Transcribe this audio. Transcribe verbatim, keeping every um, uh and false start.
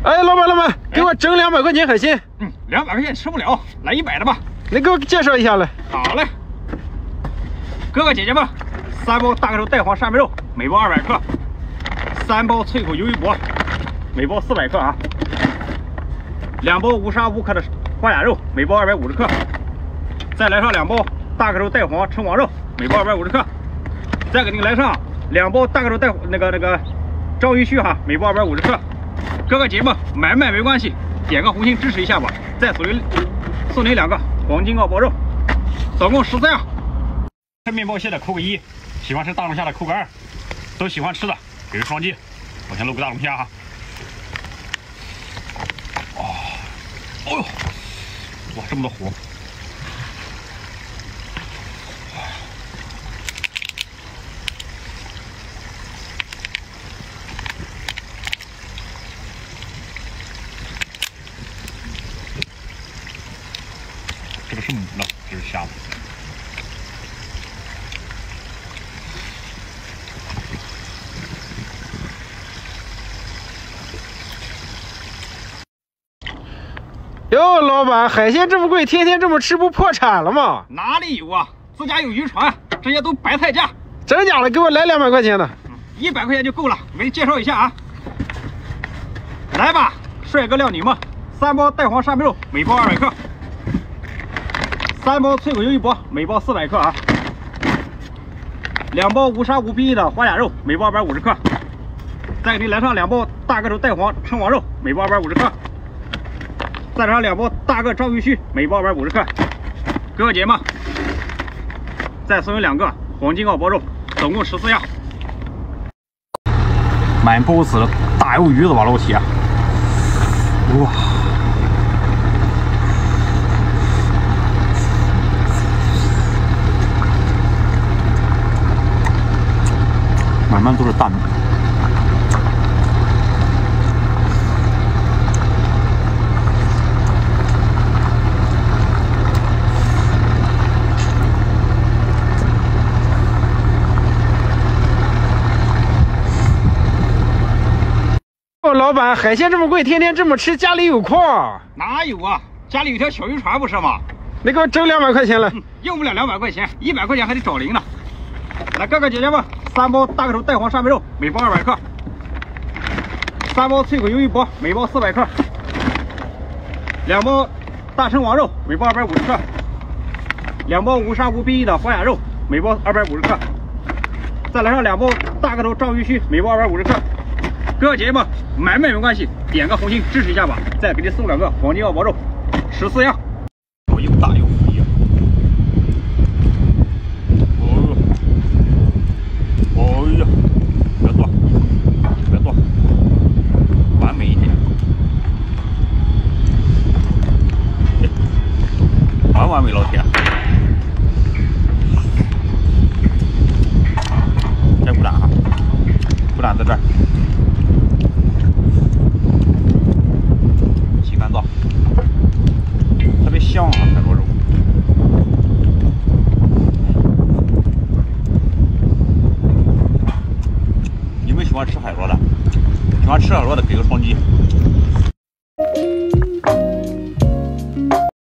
哎，老板老板，给我整两百块钱海鲜。 嗯，两百块钱吃不了，来一百的吧。 你给我介绍一下来。 好嘞，哥哥姐姐们，三包大个头带黄扇贝肉，每包二百克；三包脆口鱿鱼脖，每包四百克啊；两包无沙无壳的花甲肉，每包二百五十克；再来上两包大个头带黄称王肉，每包二百五十克；再给您来上两包大个头带那个那个章鱼须哈，每包二百五十克。哥哥姐姐们，买卖没关系，点个红心支持一下吧。再送您送您两个黄金澳包肉，总共十四样。吃面包蟹的扣个一，喜欢吃大龙虾的扣个二，都喜欢吃的给个双击。我先露个大龙虾哈。哦，哦呦，哇，这么多火！这个是母的，这是虾子。 哟，老板，海鲜这么贵，天天这么吃不破产了吗？ 哪里有啊？自家有渔船，这些都白菜价。 真假的？给我来两百块钱的。 一百块钱就够了。我给你介绍一下啊。来吧，帅哥靓女们，三包带黄扇贝肉，每包二百克；三包脆口鱿鱼脖，每包四百克啊；两包无沙无皮的花甲肉，每包二百五十克；再给你来上两包大个头带黄称王肉，每包二百五十克；再来上两包大个章鱼须，每包二百五十克。哥哥姐们，再送你两个黄金澳包肉，总共十四样。满钵子的大鱿鱼子吧，老铁！哇！满满都是蛋。 哦，老板，海鲜这么贵，天天这么吃，家里有矿？ 哪有啊？家里有条小渔船不是吗？ 你给我整两百块钱来。 嗯，用不了两百块钱，一百块钱还得找零呢。来，哥哥姐姐们，三包大个头带黄扇贝肉，每包二百克；三包脆口鱿鱼脖，每包四百克；两包大称王肉，每包二百五十克；两包无沙无皮的花甲肉，每包二百五十克；再来上两包大个头章鱼须，每包二百五十克。哥哥姐姐们，买卖没关系，点个红心支持一下吧。再给你送两个黄金澳包肉，十四样，又大又肥呀！哦，哦呀，别断，别断，完美一点，完完美，老铁！再鼓掌啊！鼓掌在这儿。特别香啊，海螺肉。你们喜欢吃海螺的？喜欢吃海螺的给个双击。